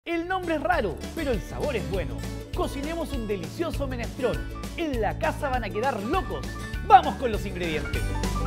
El nombre es raro, pero el sabor es bueno. Cocinemos un delicioso menestrón. En la casa van a quedar locos. ¡Vamos con los ingredientes!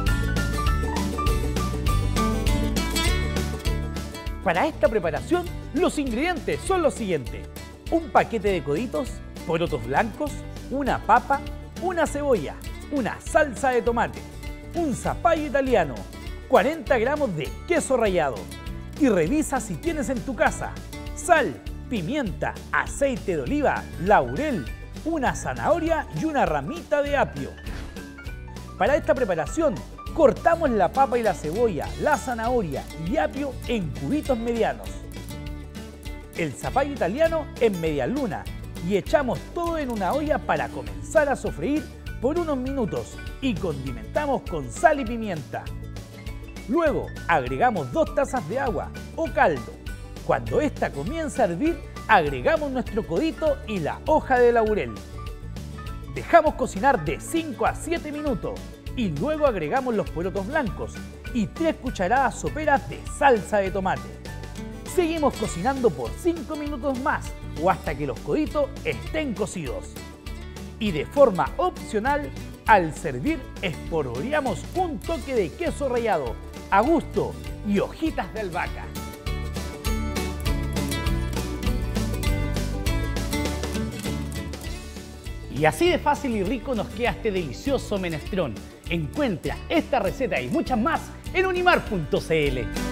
Para esta preparación, los ingredientes son los siguientes. Un paquete de coditos, porotos blancos, una papa, una cebolla, una salsa de tomate, un zapallo italiano, 40 gramos de queso rallado. Y revisa si tienes en tu casa sal, pimienta, aceite de oliva, laurel, una zanahoria y una ramita de apio. Para esta preparación, cortamos la papa y la cebolla, la zanahoria y apio en cubitos medianos. El zapallo italiano en media luna y echamos todo en una olla para comenzar a sofreír por unos minutos y condimentamos con sal y pimienta. Luego agregamos 2 tazas de agua o caldo. Cuando esta comienza a hervir, agregamos nuestro codito y la hoja de laurel. Dejamos cocinar de 5 a 7 minutos y luego agregamos los porotos blancos y 3 cucharadas soperas de salsa de tomate. Seguimos cocinando por 5 minutos más o hasta que los coditos estén cocidos. Y de forma opcional, al servir espolvoreamos un toque de queso rallado a gusto y hojitas de albahaca. Y así de fácil y rico nos queda este delicioso menestrón. Encuentra esta receta y muchas más en unimar.cl.